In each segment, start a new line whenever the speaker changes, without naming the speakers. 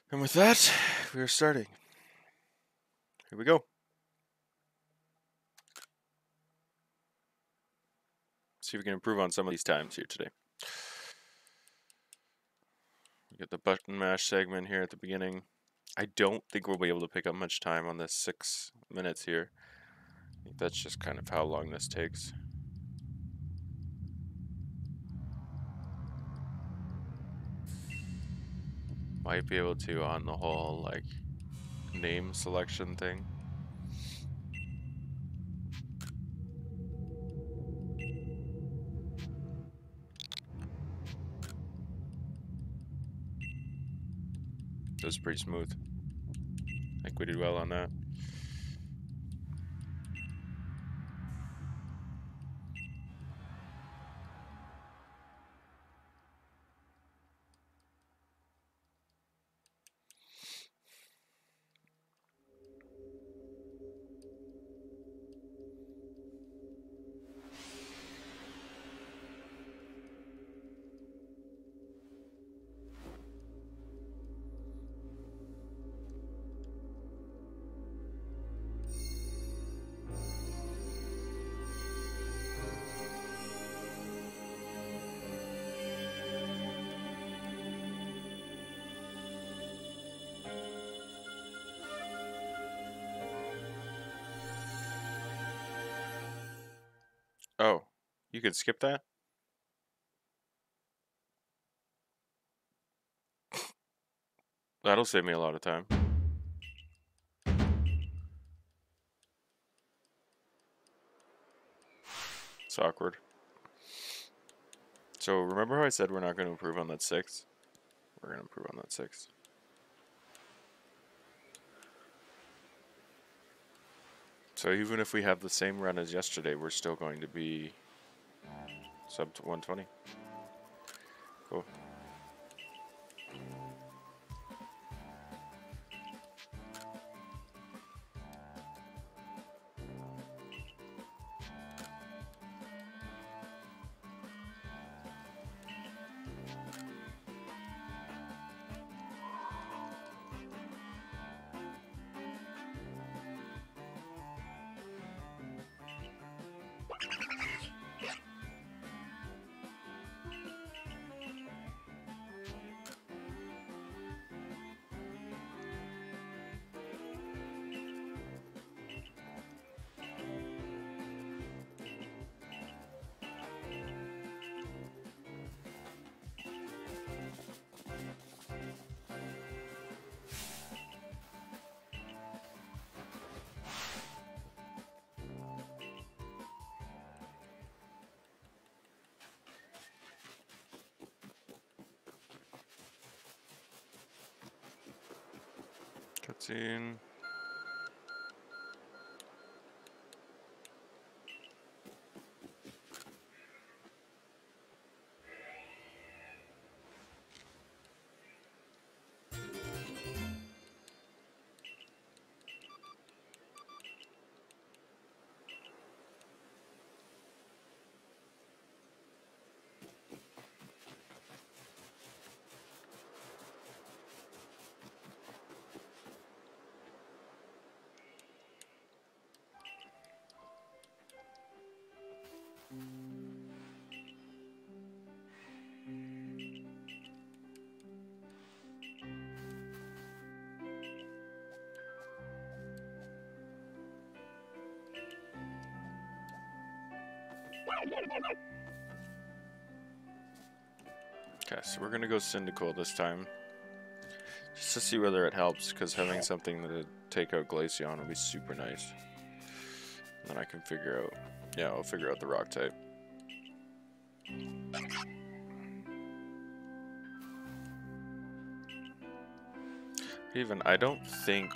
And with that, we are starting. Here we go. See if we can improve on some of these times here today. We get the button mash segment here at the beginning. I don't think we'll be able to pick up much time on this 6 minutes here. I think that's just kind of how long this takes. Might be able to on the whole, like, name selection thing. It was pretty smooth. I think we did well on that. Oh, you could skip that? That'll save me a lot of time. It's awkward. So remember how I said we're not going to improve on that 6? We're going to improve on that 6. So even if we have the same run as yesterday, we're still going to be sub to 120. Cool. Cutscene. Okay, so we're gonna go Syndical this time. Just to see whether it helps, because having something to take out Glaceon would be super nice. And then I can figure out, yeah, I'll figure out the rock type. Even, I don't think,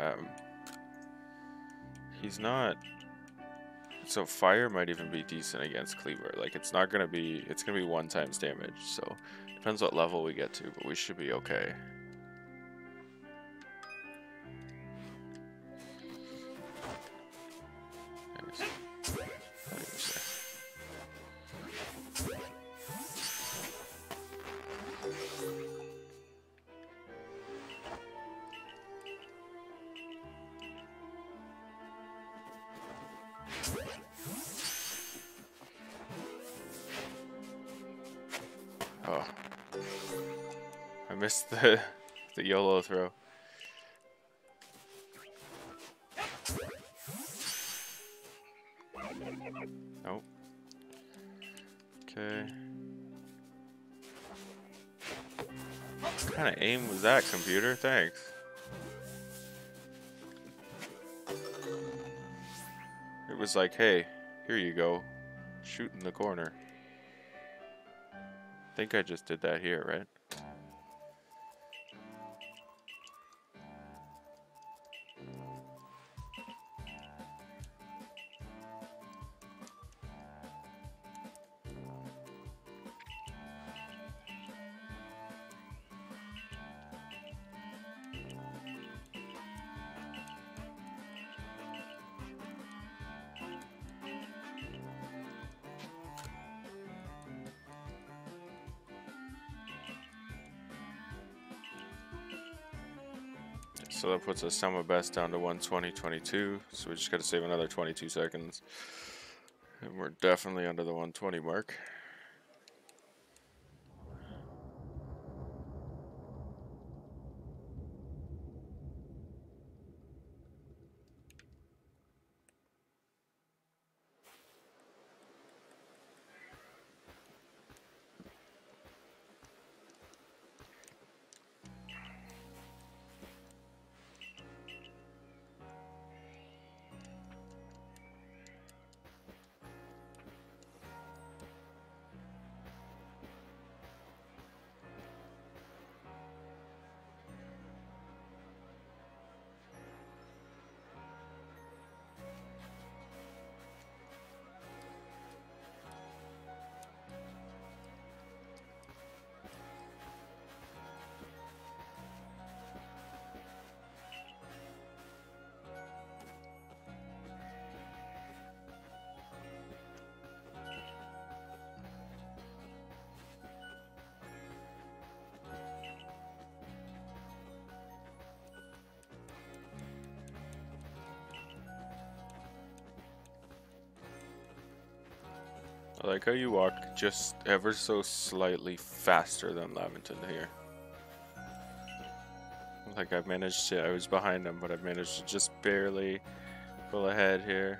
he's not, so fire might even be decent against Kleavor. Like, it's not gonna be, it's gonna be 1 times damage, so depends what level we get to, but we should be okay. missed the YOLO throw. Nope. Okay. What kind of aim was that, computer? Thanks. It was like, hey, here you go. Shoot in the corner. I think I just did that here, right? So that puts us sum of best down to 120.22. So we just got to save another 22 seconds. And we're definitely under the 120 mark. I like how you walk just ever so slightly faster than Lavington here. Like I managed to, I was behind him, but I managed to just barely pull ahead here.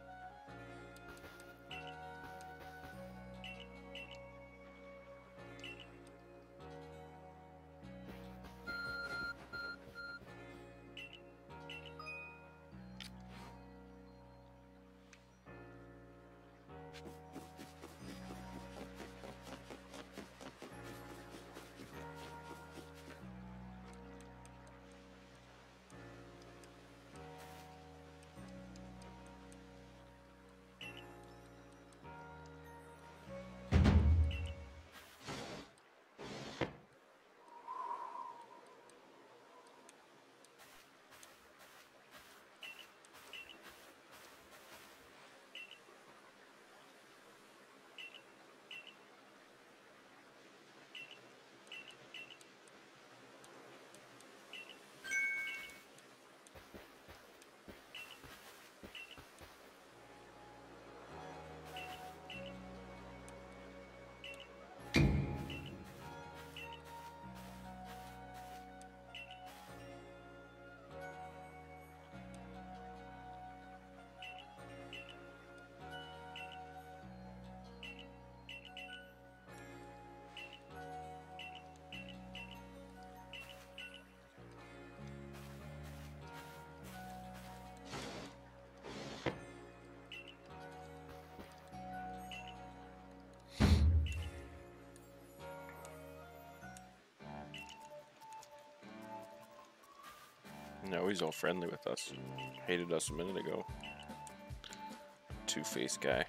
No, he's all friendly with us. Hated us a minute ago. Two-faced guy.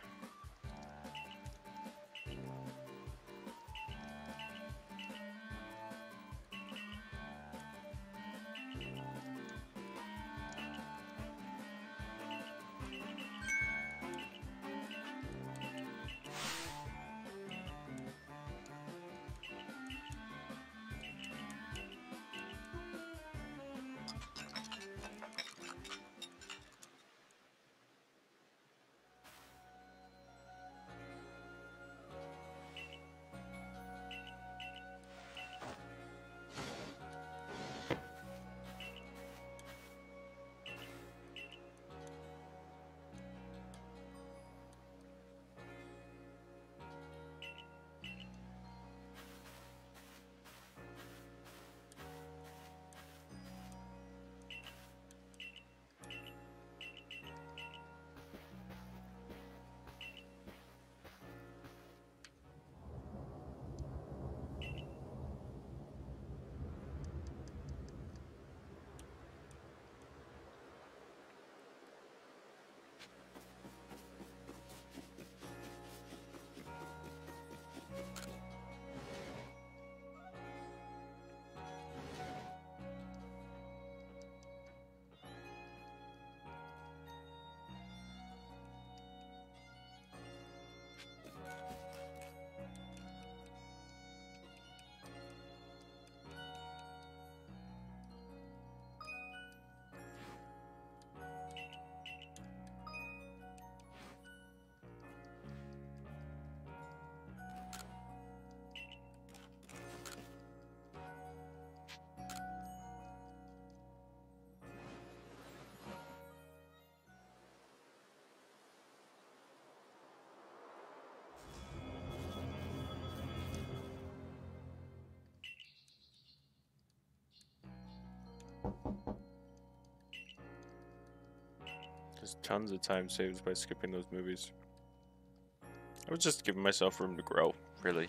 There's tons of time saved by skipping those movies. I was just giving myself room to grow, really.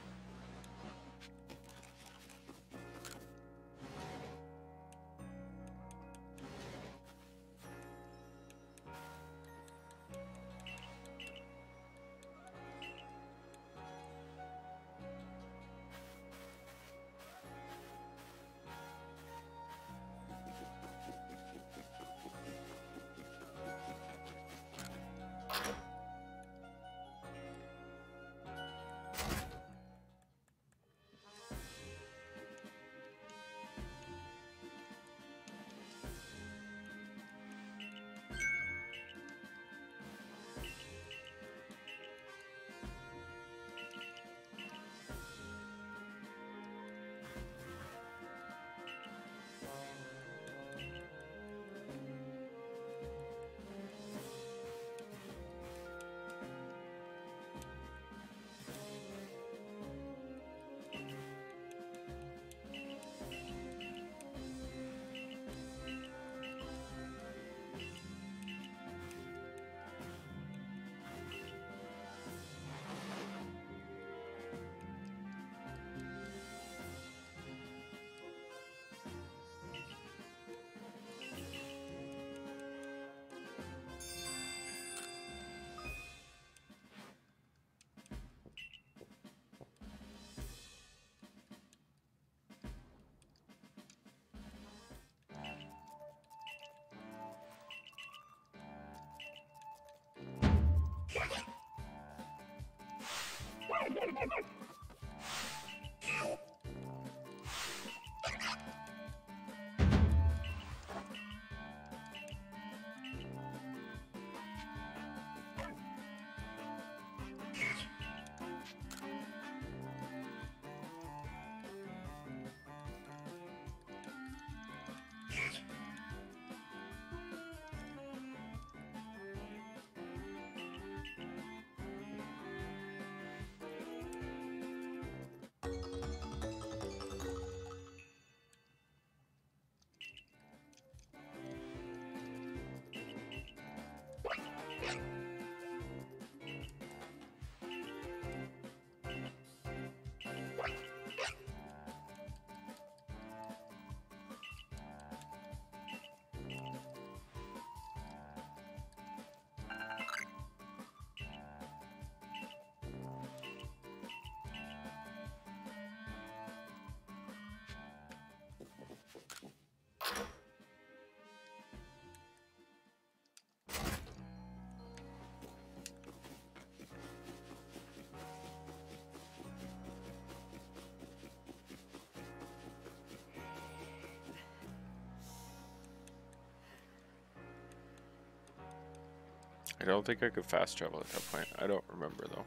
I don't think I could fast travel at that point. I don't remember though.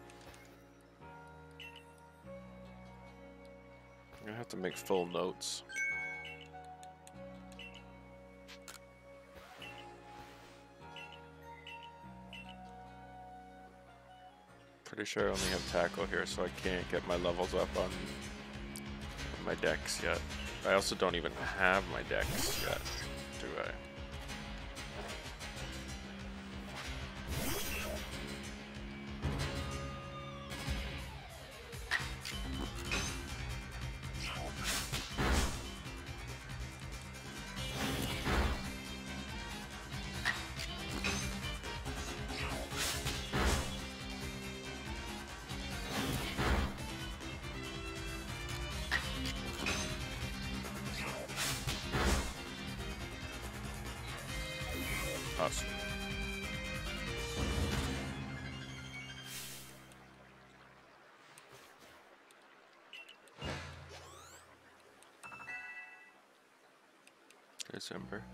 I'm gonna have to make full notes. Pretty sure I only have tackle here, so I can't get my levels up on my decks yet. I also don't even have my decks yet, do I? Awesome. December.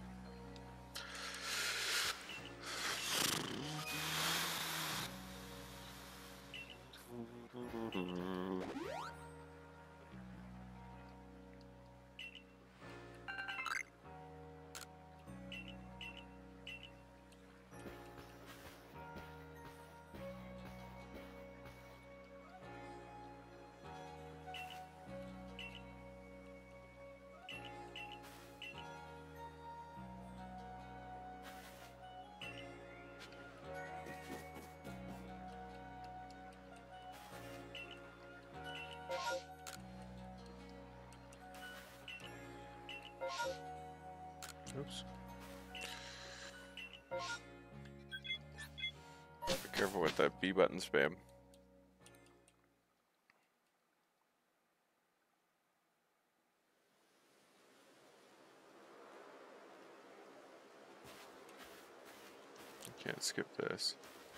Oops. Be careful with that B button spam. Can't skip this.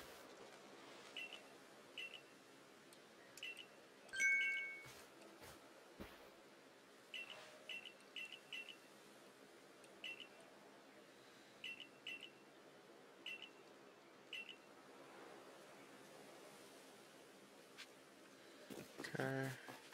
Okay.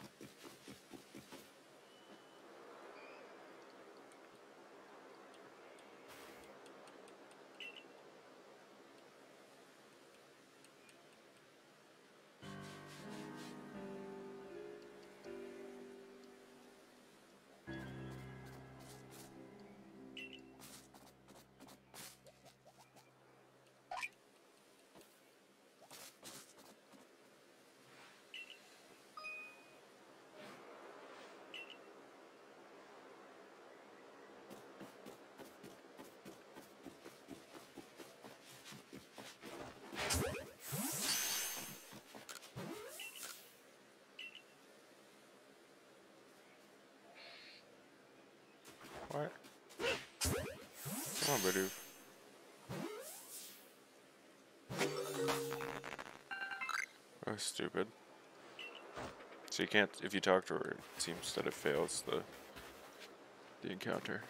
What? Come on, Bidoof. Oh, stupid. So you can't, if you talk to her, it seems that it fails the encounter.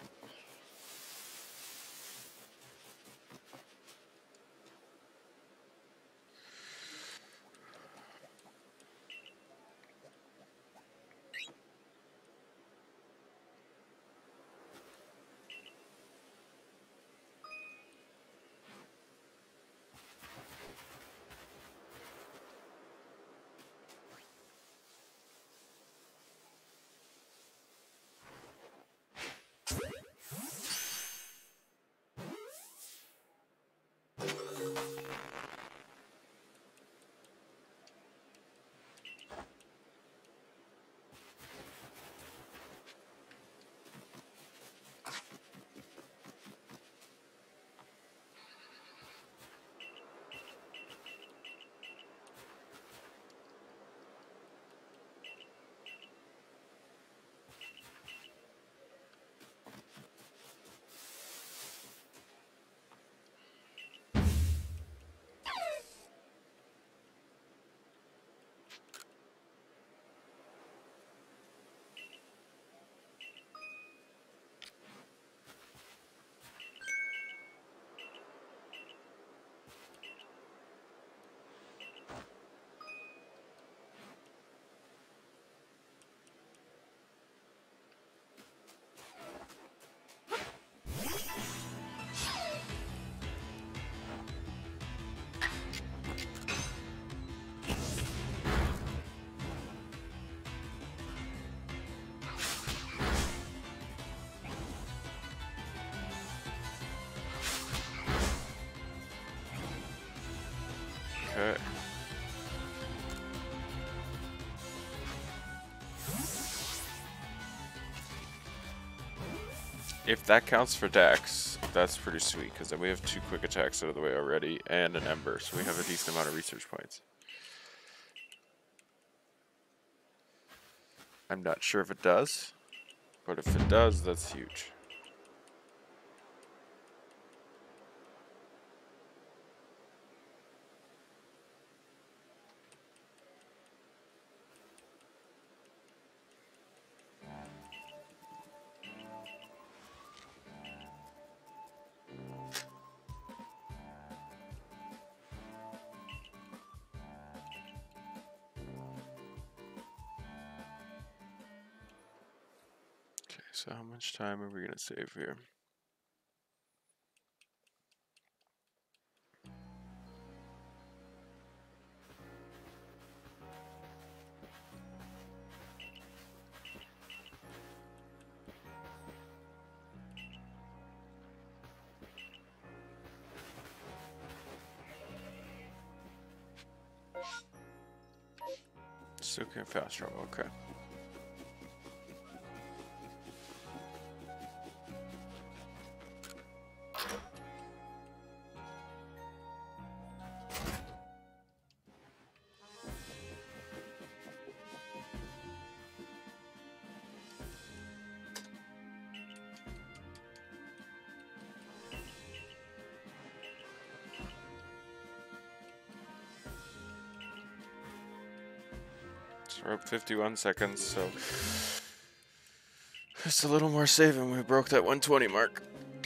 Okay. If that counts for Dex, that's pretty sweet, because then we have 2 quick attacks out of the way already, and an Ember, so we have a decent amount of research points. I'm not sure if it does, but if it does, that's huge. Okay, so how much time are we going to save here? Still can't fast travel, okay. So we're up 51 seconds, so just a little more saving. We broke that 120 mark.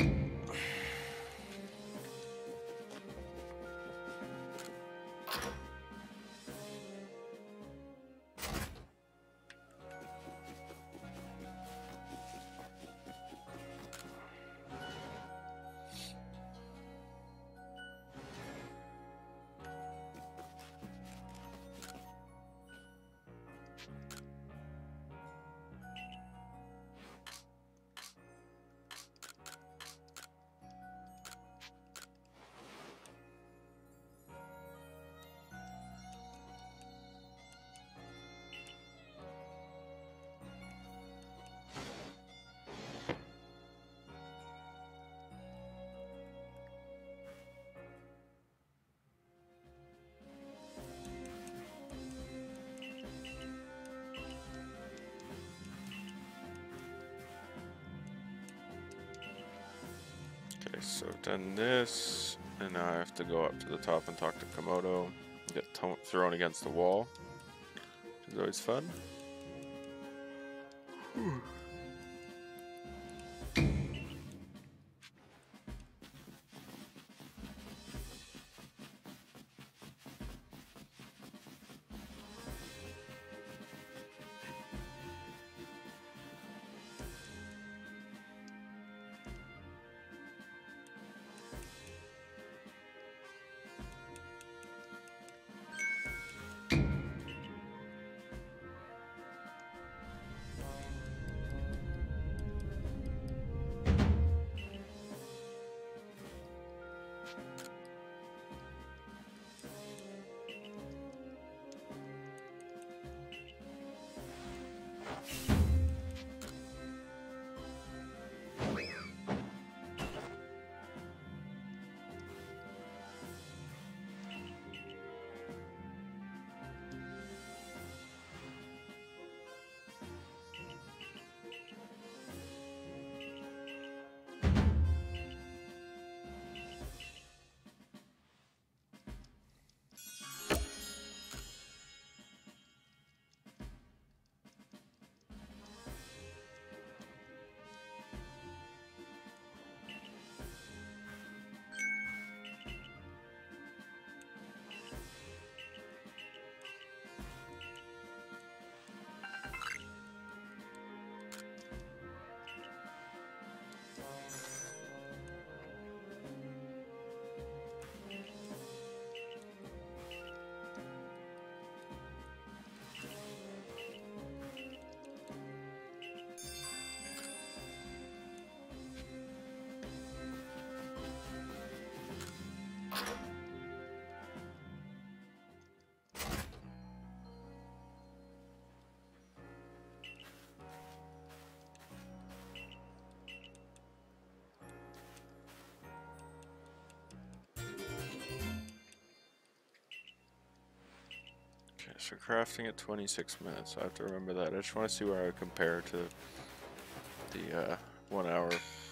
Okay, so I've done this, and now I have to go up to the top and talk to Komodo. Get thrown against the wall, which is always fun. Okay, so crafting at 26 minutes. I have to remember that. I just want to see where I compare to the 1 hour.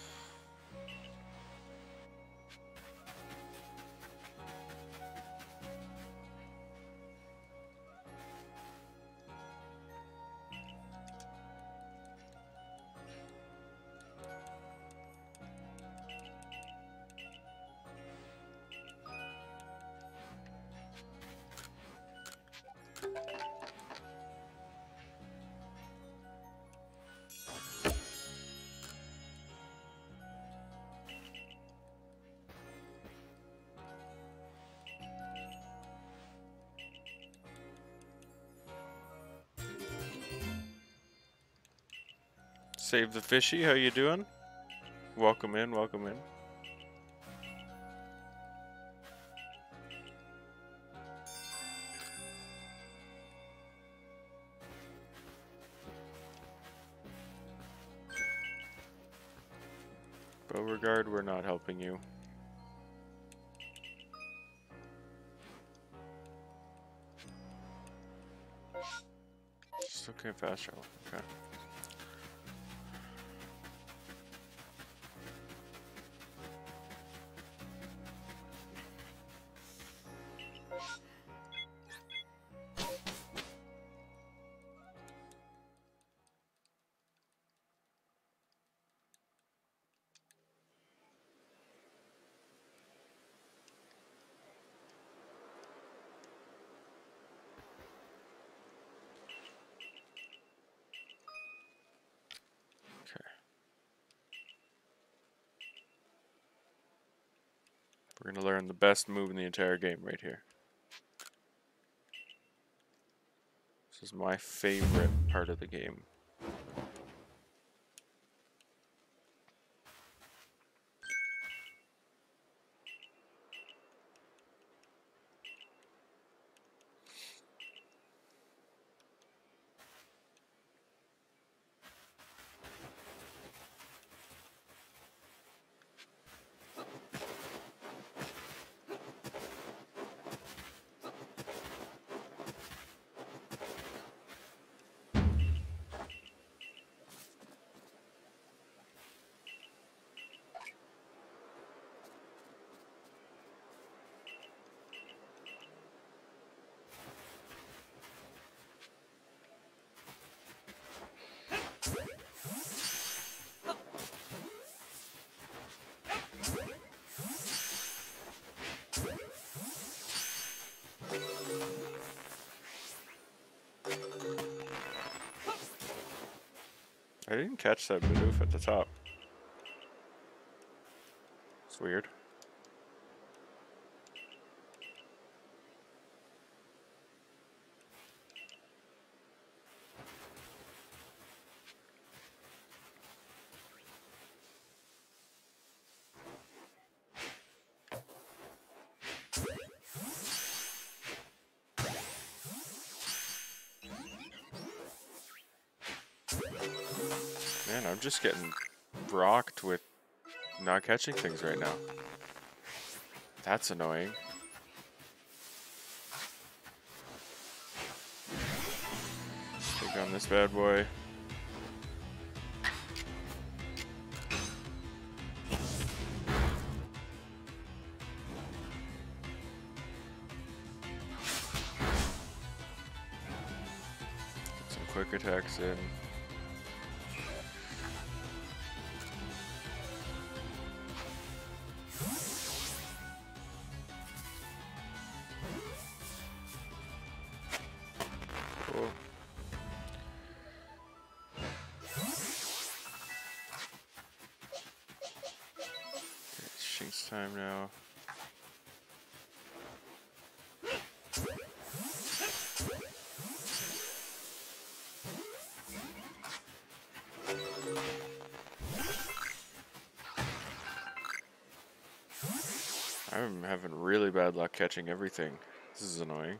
Save the fishy, how you doing? Welcome in, welcome in. Beauregard, we're not helping you. Just okay, fast travel, okay. We're gonna learn the best move in the entire game right here. This is my favorite part of the game. I didn't catch that Bidoof at the top. It's weird. Man, I'm just getting rocked with not catching things right now. That's annoying. Take on this bad boy. Get some quick attacks in. Cool. It's Shink's time now. I'm having really bad luck catching everything. This is annoying.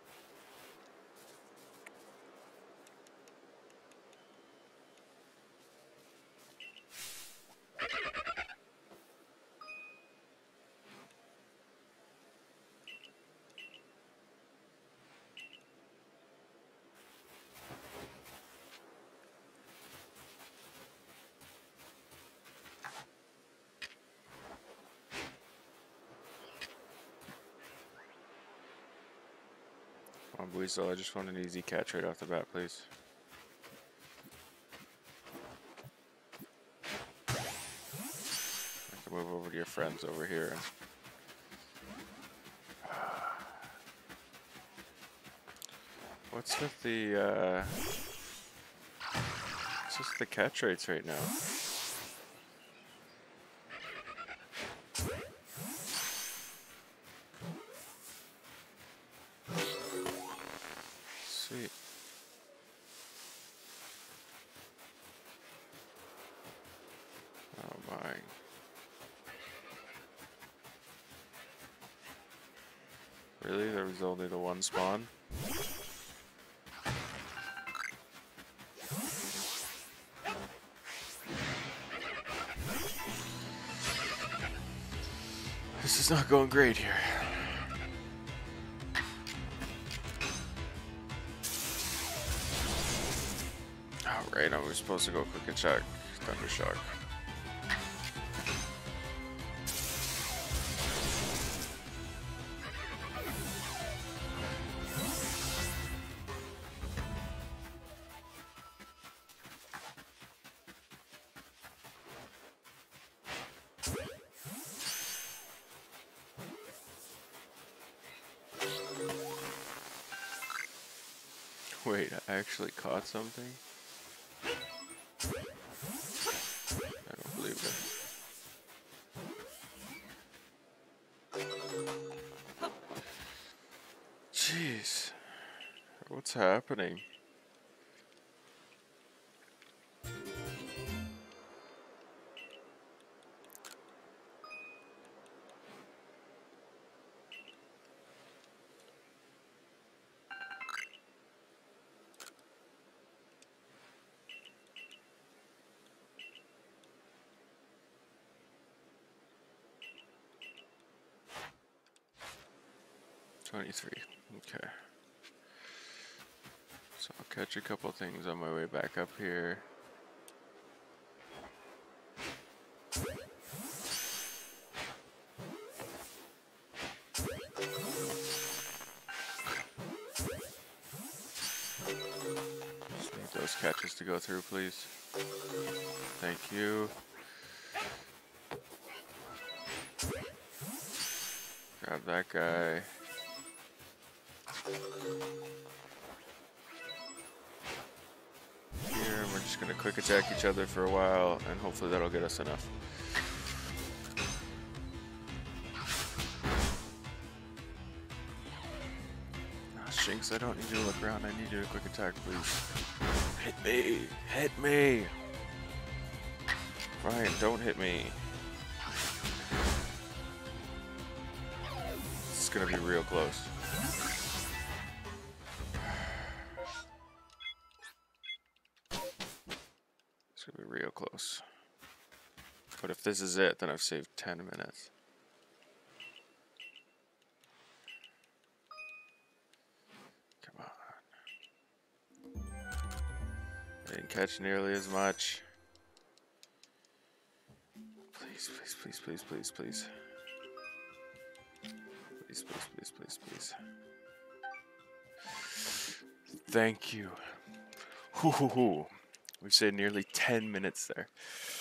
Come on, Weasel, I just want an easy catch right off the bat, please. I can move over to your friends over here. What's with the, what's with the catch rates right now? Sweet. Oh my. Really? There was only the one spawn? This is not going great here. Alright, I was supposed to go quick and check. Thundershock. Wait, I actually caught something? I don't believe it. What's happening? Okay. So I'll catch a couple things on my way back up here. Just need those catches to go through, please. Thank you. Grab that guy. Here, we're just gonna quick attack each other for a while, and hopefully that'll get us enough. Oh, Shinx, I don't need you to look around. I need you to quick attack, please. Hit me! Hit me! Ryan, don't hit me. It's gonna be real close. It's gonna be real close. But if this is it, then I've saved 10 minutes. Come on. I didn't catch nearly as much. Please, please, please, please, please, please. Please, please, please, please, please. Thank you. Hoo hoo hoo. We've saved nearly 10 minutes there.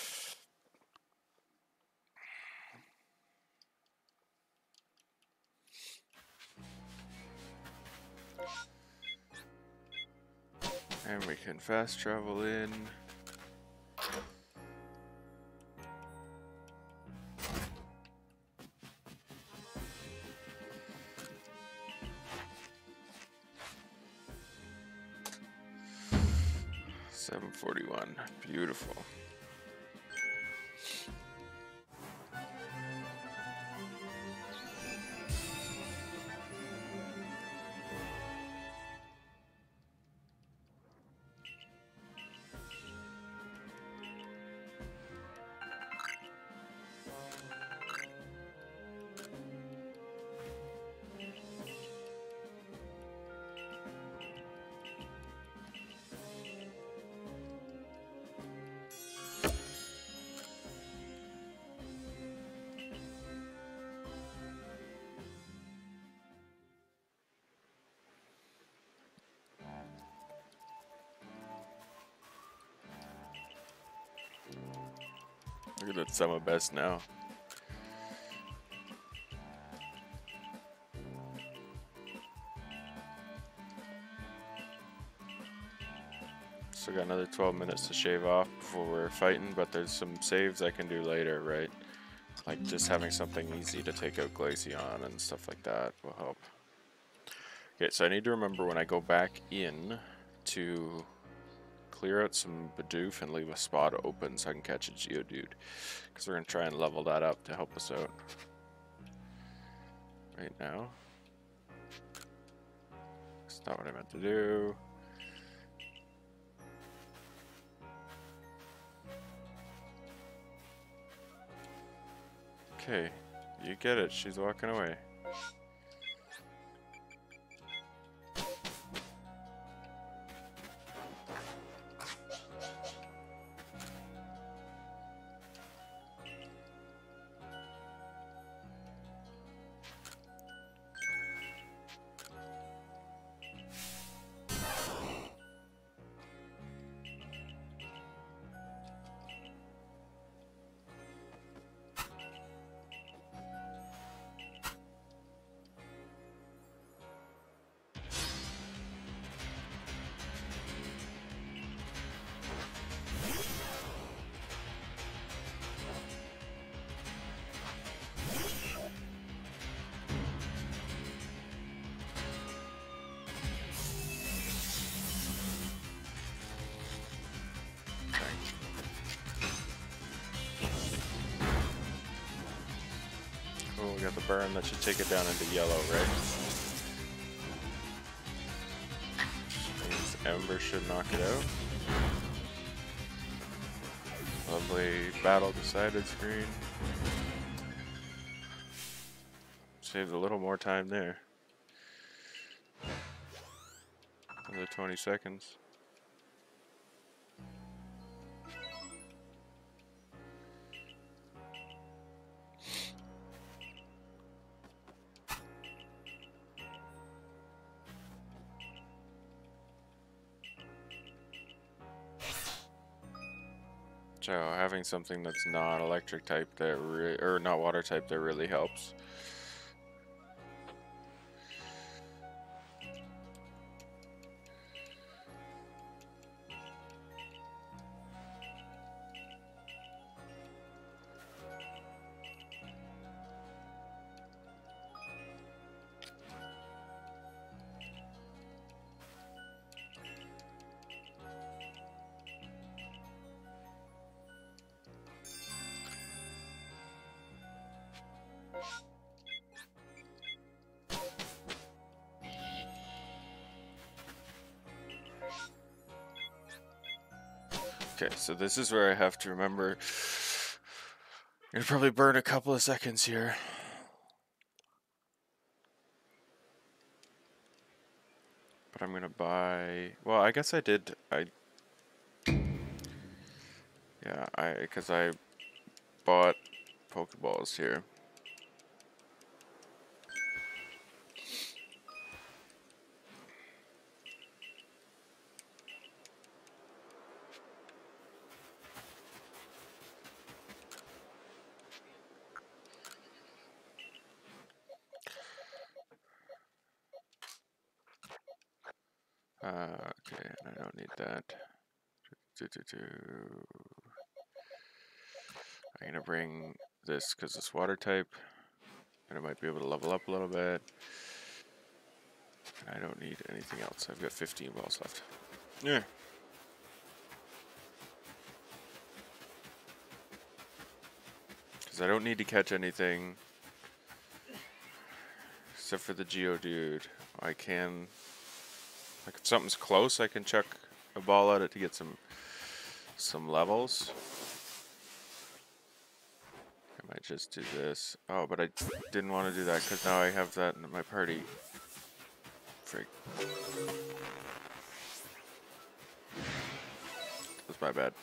And we can fast travel in. $741. Beautiful. Look at that summer best now. Still got another 12 minutes to shave off before we're fighting, but there's some saves I can do later, right? Like just having something easy to take out Glaceon and stuff like that will help. Okay, so I need to remember when I go back in to clear out some Bidoof and leave a spot open so I can catch a Geodude. Because we're going to try and level that up to help us out. Right now. That's not what I meant to do. Okay, you get it. She's walking away. Oh, we got the burn. That should take it down into yellow, right? Means Ember should knock it out. Lovely battle decided screen. Saved a little more time there. Another 20 seconds. So having something that's not electric type that or not water type that really helps. Okay, so this is where I have to remember. Gonna probably burn a couple of seconds here. But I'm gonna buy. Well, I guess I did. Because I bought Pokeballs here. Okay, and I don't need that. I'm gonna bring this because it's water type, and I might be able to level up a little bit. I don't need anything else. I've got 15 balls left. Yeah. Because I don't need to catch anything except for the Geodude. I can, like, if something's close, I can chuck a ball at it to get some levels. I might just do this. Oh, but I didn't want to do that because now I have that in my party. Frig. That's my bad.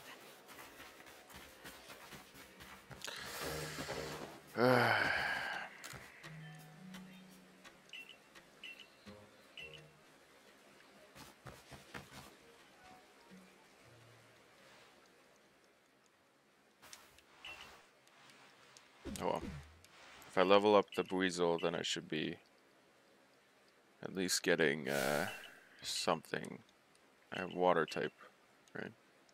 Oh well. If I level up the Buizel, then I should be at least getting something. I have water type, right?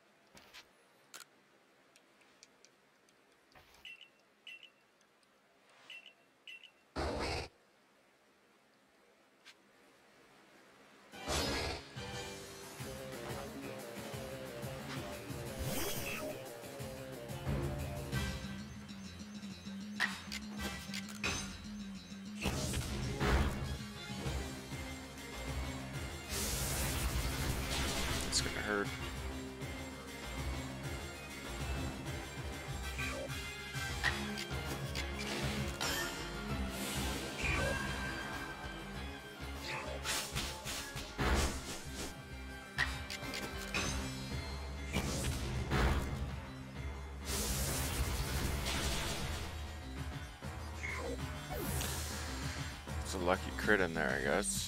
It's gonna hurt. It's a lucky crit in there, I guess.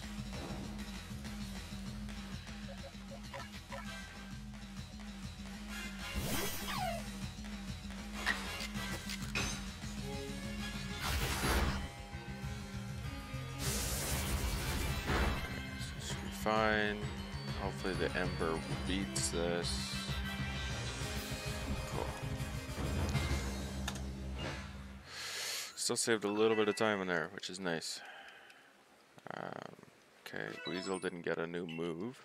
This should be fine. Hopefully the Ember beats this. Cool. Still saved a little bit of time in there, which is nice. Okay, Weasel didn't get a new move.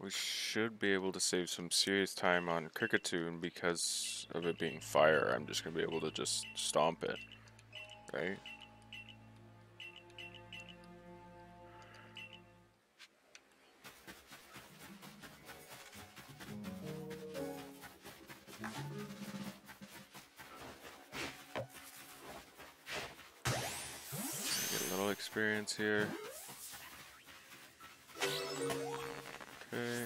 We should be able to save some serious time on Cricketune because of it being fire. I'm just going to be able to just stomp it, right? Get a little experience here. Okay.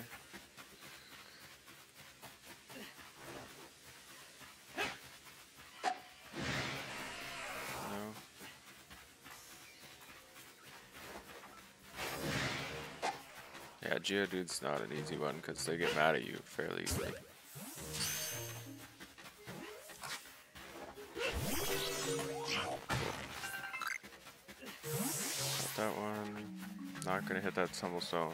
No. Yeah, Geodude's not an easy one because they get mad at you fairly easily. Got that one. Not gonna hit that Tumblestone.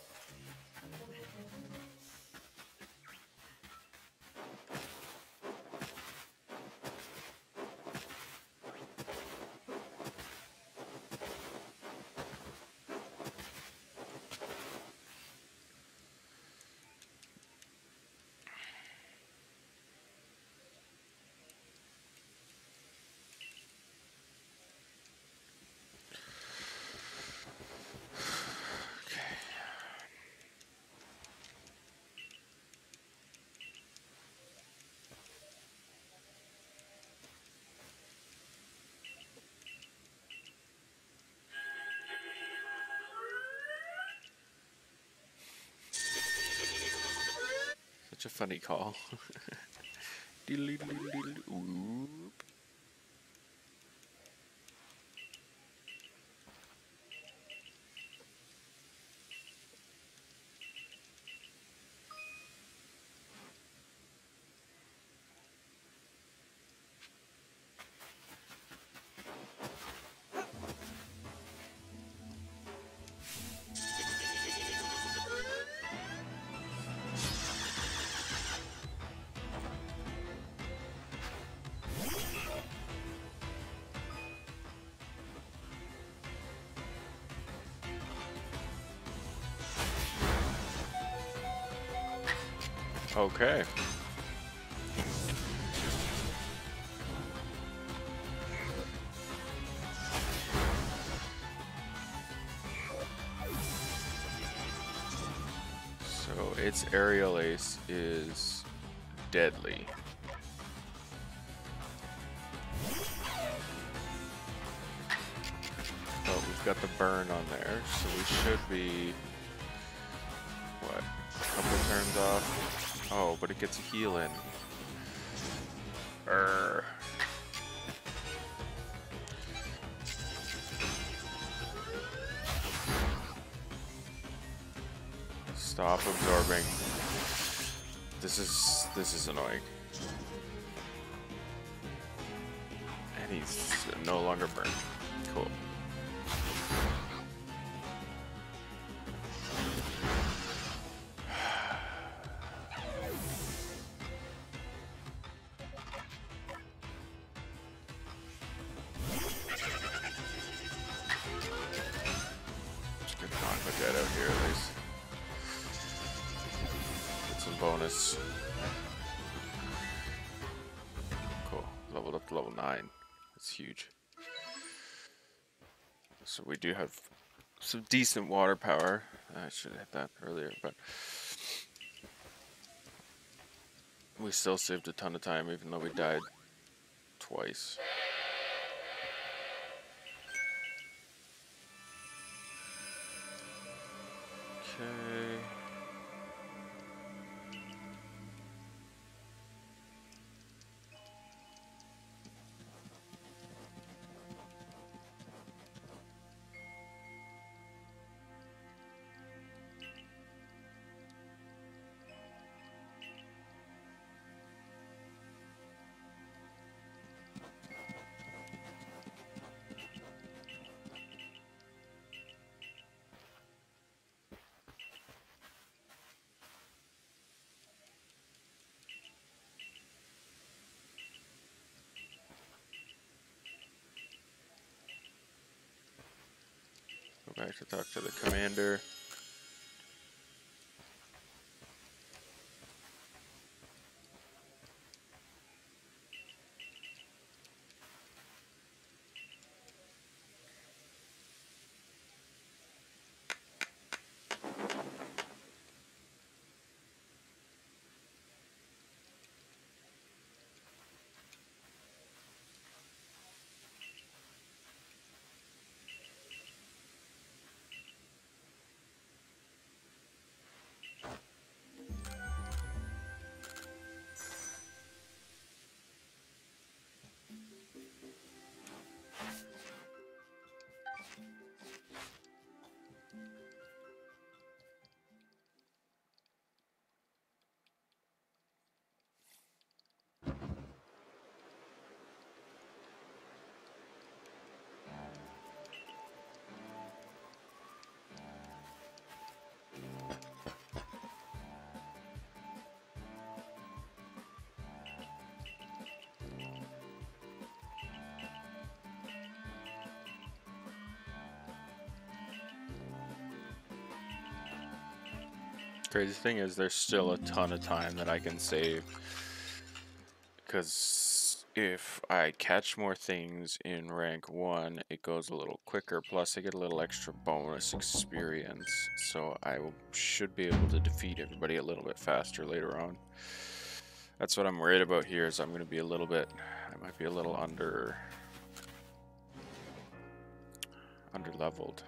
Such a funny call. Oop. Okay. So its aerial ace is deadly. But we've got the burn on there, so we should be, what, a couple turns off? Oh, but it gets a heal in. Stop absorbing. This is annoying. And he's no longer burned. Cool. Just gonna knock my dead out here at least. Get some bonus. Cool. Leveled up to level 9. That's huge. So we do have some decent water power. I should have hit that earlier, but we still saved a ton of time even though we died twice. Okay. Go back to talk to the commander. Crazy thing is, there's still a ton of time that I can save. Because if I catch more things in rank 1, it goes a little quicker. Plus, I get a little extra bonus experience. So I should be able to defeat everybody a little bit faster later on. That's what I'm worried about here, is I'm going to be a little bit... I might be a little under-leveled.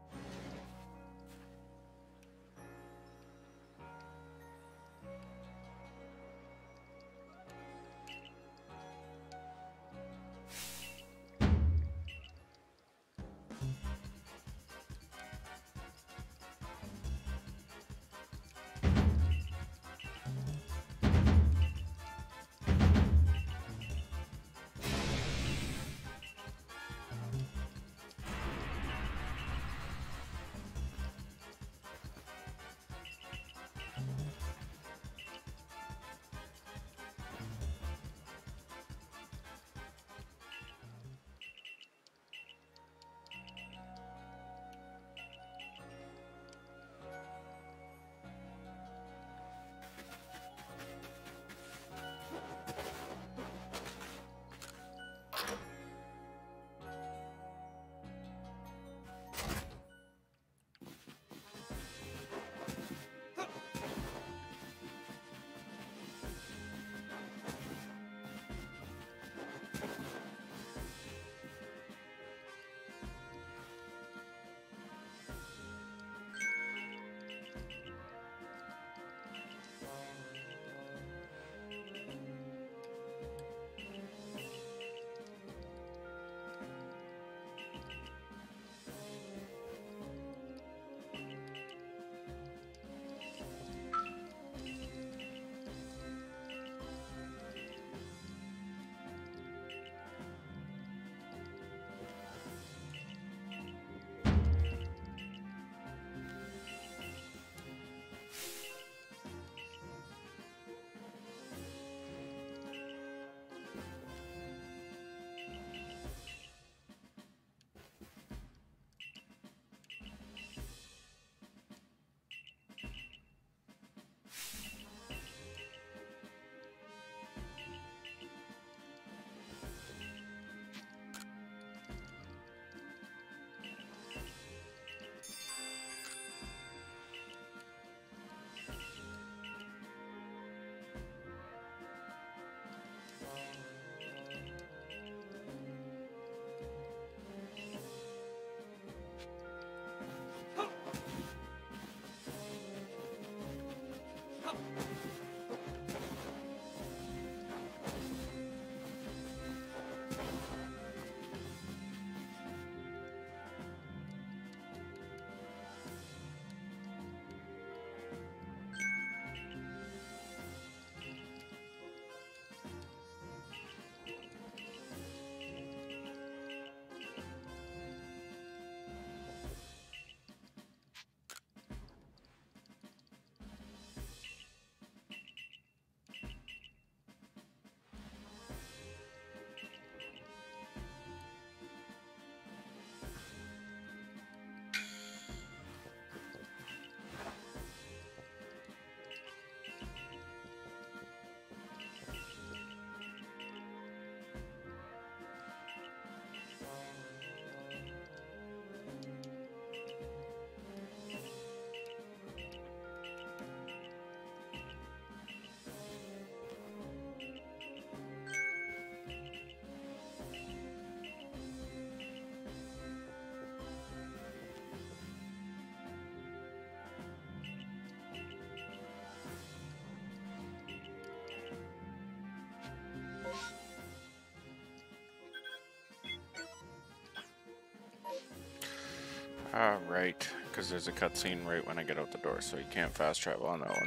Ah, right, because there's a cutscene right when I get out the door, so you can't fast travel on that one.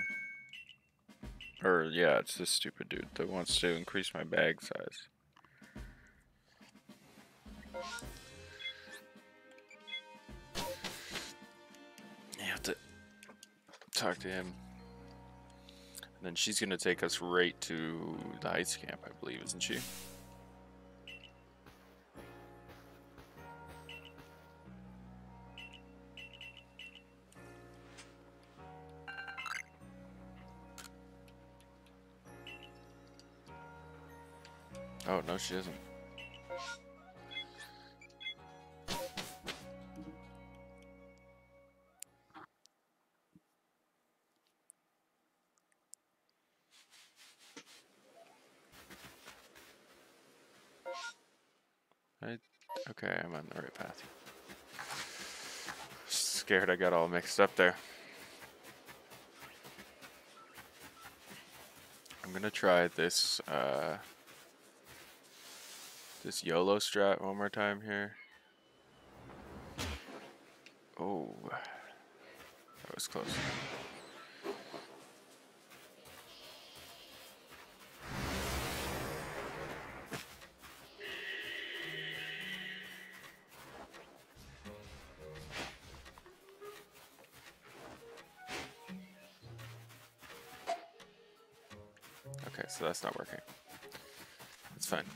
Or, yeah, it's this stupid dude that wants to increase my bag size. You have to talk to him. And then she's gonna take us right to the ice camp, I believe, isn't she? Oh, no, she isn't. Okay, I'm on the right path. Scared I got all mixed up there. I'm gonna try this this YOLO strat one more time here. Oh, that was close. Okay, so that's not working. It's fine.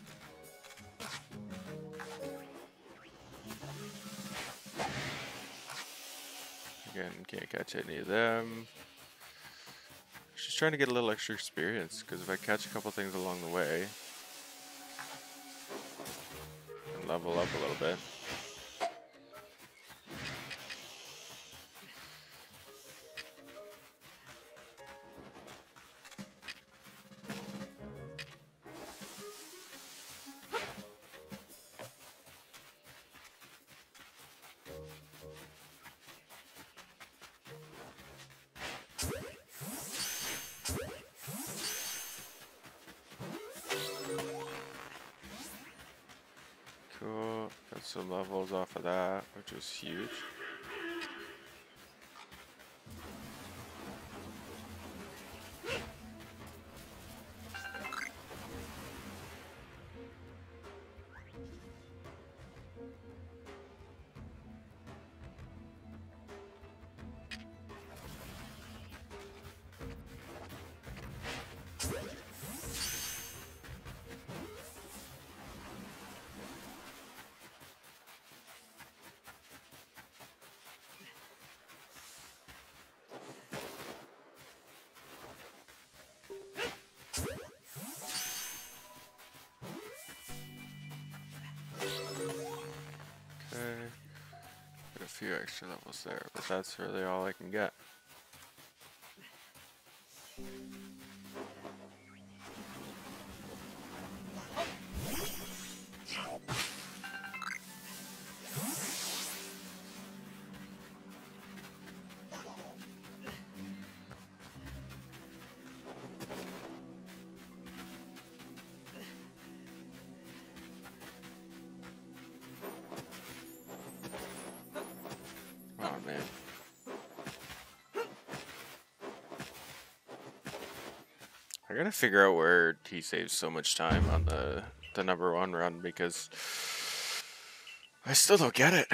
Again, can't catch any of them. Just trying to get a little extra experience, because if I catch a couple things along the way and level up a little bit. Cool, got some levels off of that, which was huge. Get a few extra levels there, but that's really all I can get. Oh man. I gotta figure out where he saves so much time on the #1 run, because I still don't get it.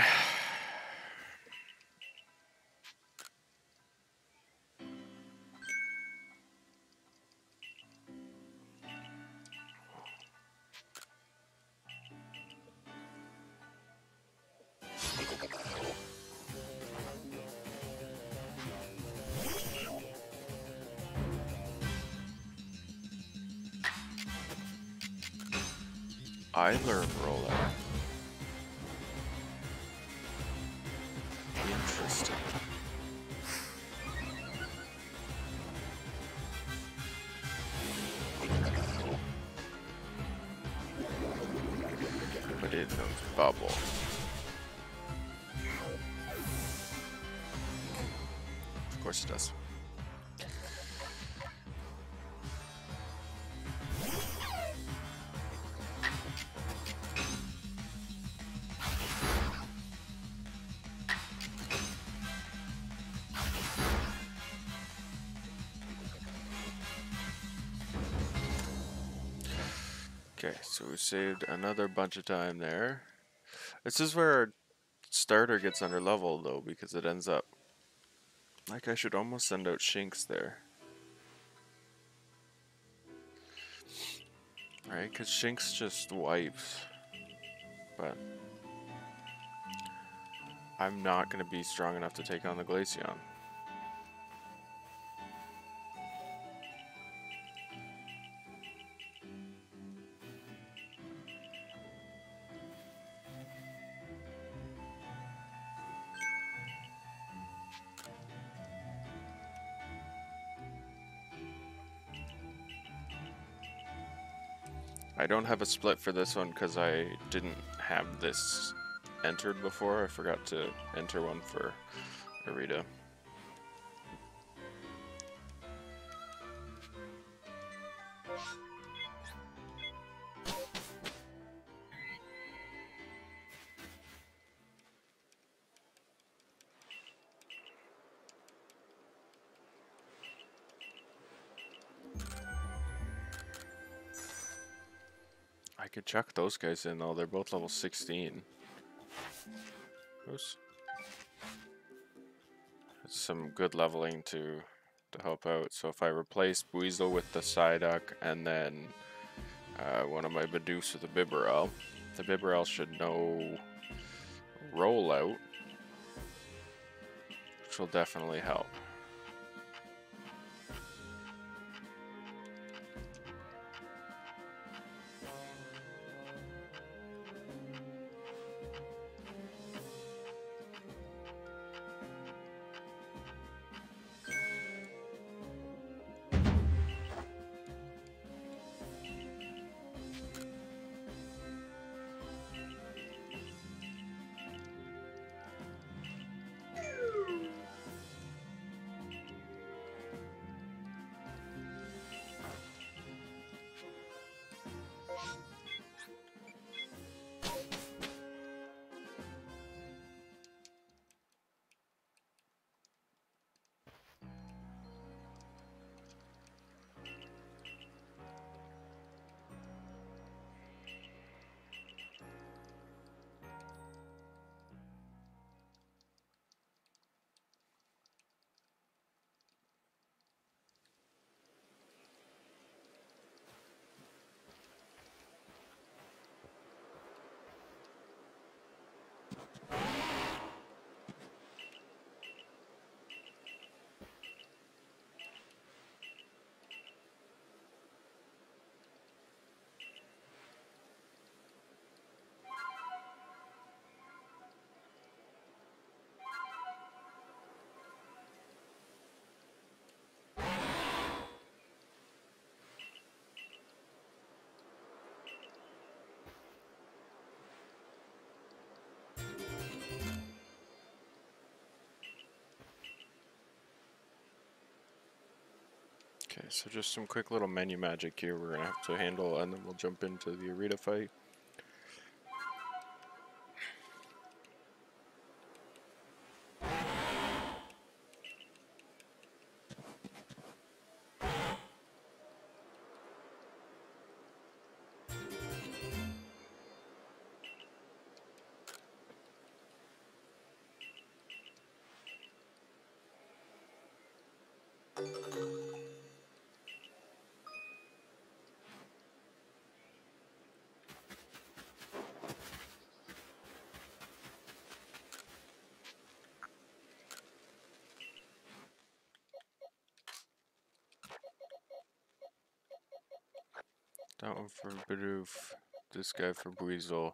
I learned rollout. Interesting. But it knows bubble. Of course it does. Okay, so we saved another bunch of time there. This is where our starter gets under level though, because it ends up like I should almost send out Shinx there. Right, because Shinx just wipes. But I'm not going to be strong enough to take on the Glaceon. I don't have a split for this one because I didn't have this entered before. I forgot to enter one for Arita. I could chuck those guys in though, they're both level 16. That's some good leveling to help out. So if I replace Buizel with the Psyduck and then one of my Bidoof with the Bibarel, the Bibarel should know Rollout, which will definitely help. Okay, so just some quick little menu magic here we're gonna have to handle, and then we'll jump into the Arita fight. That one for Bidoof, this guy for Buizel.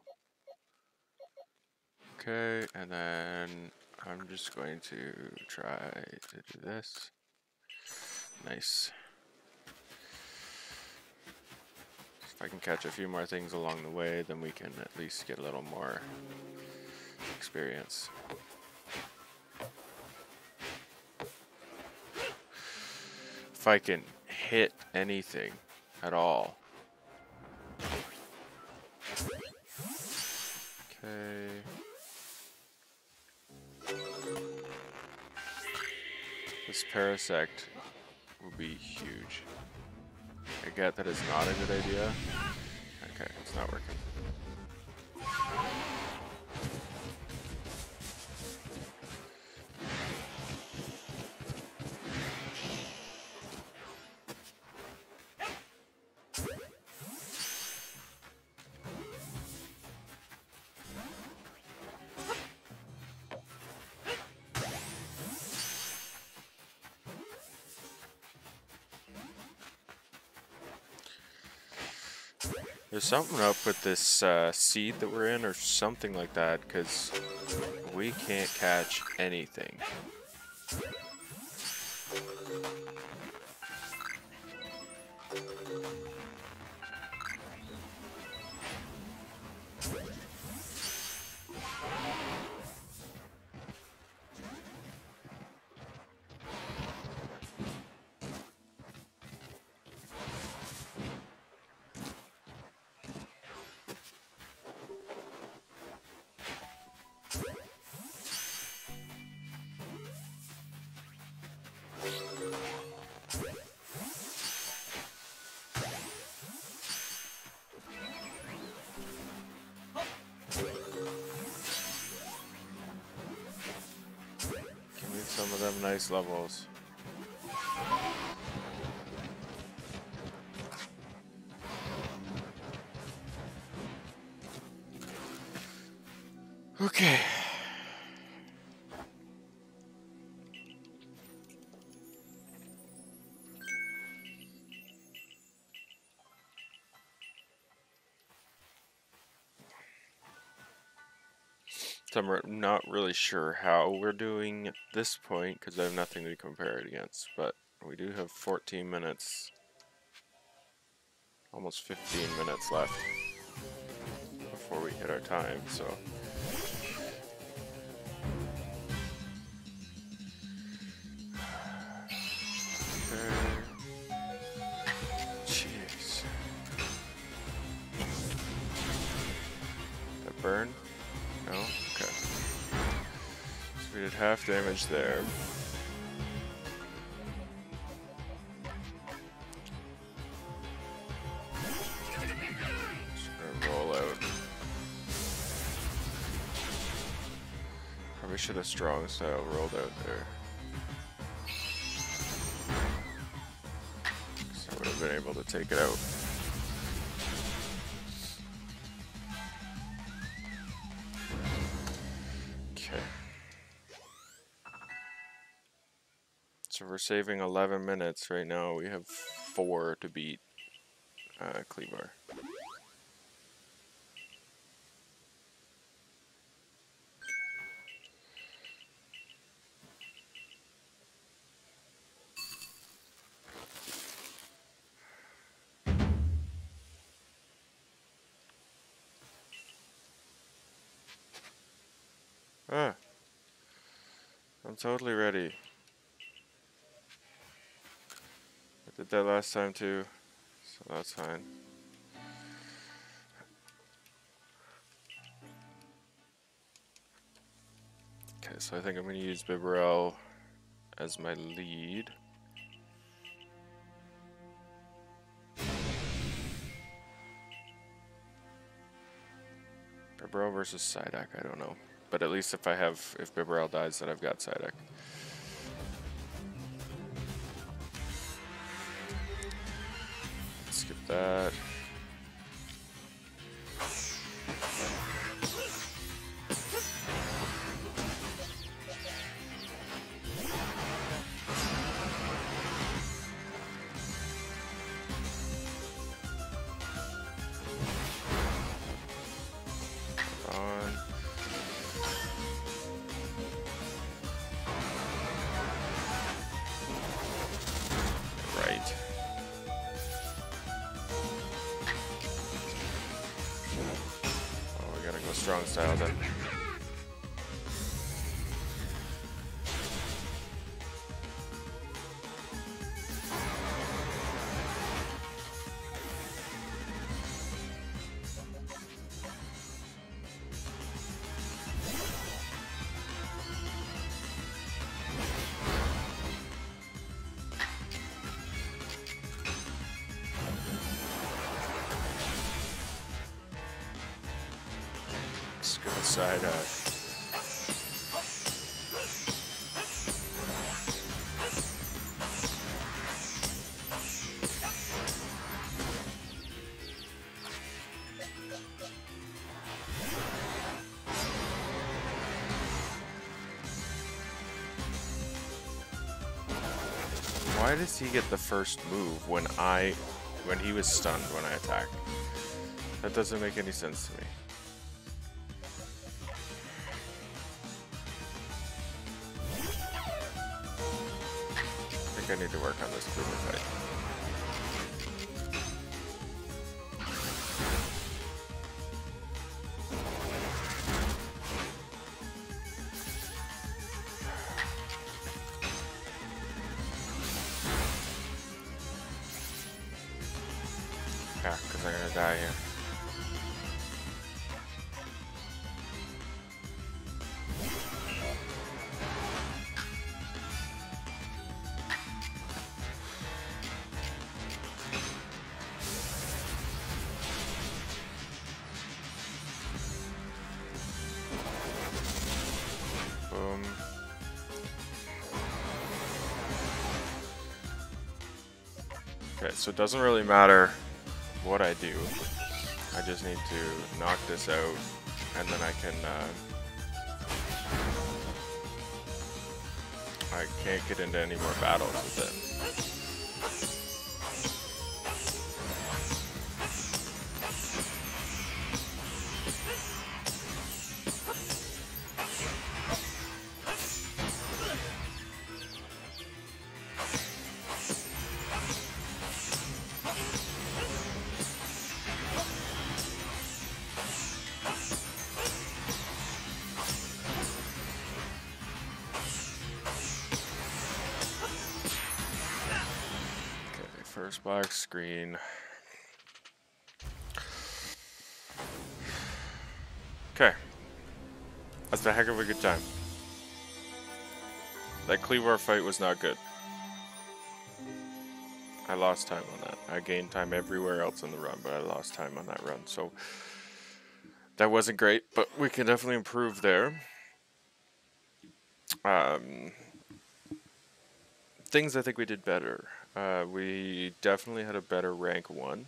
Okay, and then I'm just going to try to do this. Nice. If I can catch a few more things along the way, then we can at least get a little more experience. If I can hit anything at all. Okay. This Parasect will be huge. I get that it's not a good idea. Okay, it's not working. There's something up with this seed that we're in or something like that, because we can't catch anything. nice levels. Okay. So I'm not really sure how we're doing at this point because I have nothing to compare it against, but we do have 14 minutes, almost 15 minutes left before we hit our time, so. Jeez. That burn? No? Okay. So we did half damage there. Just gonna roll out. Probably should have strong style rolled out there. So I would have been able to take it out. So we're saving 11 minutes right now. We have 4 to beat Kleavor. Ah, I'm totally ready. I did that last time too, so that's fine. Okay, so I think I'm going to use Bibarel as my lead. Bibarel versus Psyduck, I don't know. But at least if Bibarel dies, then I've got Psyduck. Skip that. Strong style then. Side Why does he get the first move when he was stunned when I attacked? That doesn't make any sense to me. I need to work on this Kleavor fight. Yeah, because I'm gonna die here. So it doesn't really matter what I do. I just need to knock this out, and then I can't get into any more battles with it. First black screen. Okay. That's a heck of a good time. That Kleavor fight was not good. I lost time on that. I gained time everywhere else in the run, but I lost time on that run. So that wasn't great, but we can definitely improve there. Things I think we did better. We definitely had a better rank 1.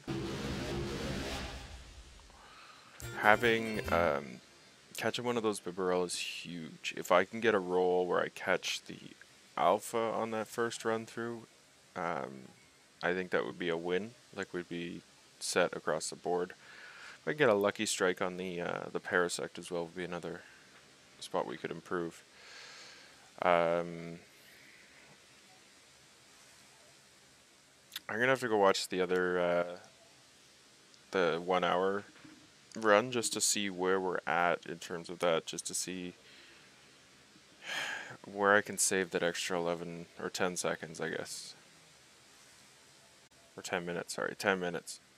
Having catching one of those Bibarel is huge. If I can get a roll where I catch the alpha on that first run through, I think that would be a win. Like, we'd be set across the board. If I get a lucky strike on the Parasect as well, would be another spot we could improve. I'm gonna have to go watch the other the 1 hour run just to see where we're at in terms of that, just to see where I can save that extra 11 or 10 seconds, I guess. Or 10 minutes, sorry, 10 minutes.